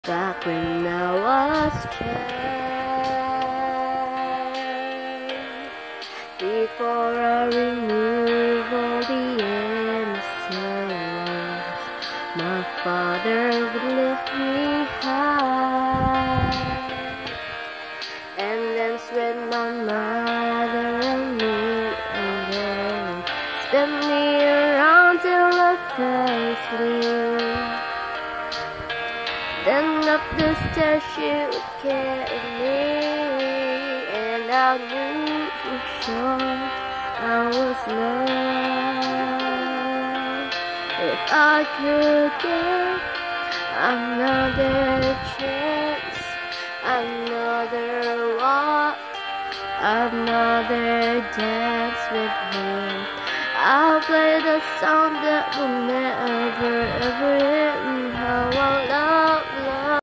back when I was child. Before I remove all the innocence, my father would lift me high, and then with my mother and me, and then spin me around till I fell asleep. Then up the stairs she would carry me, and I knew for sure I was loved. If I could get another chance, another walk, another dance with him, I'll play the song that will never ever end.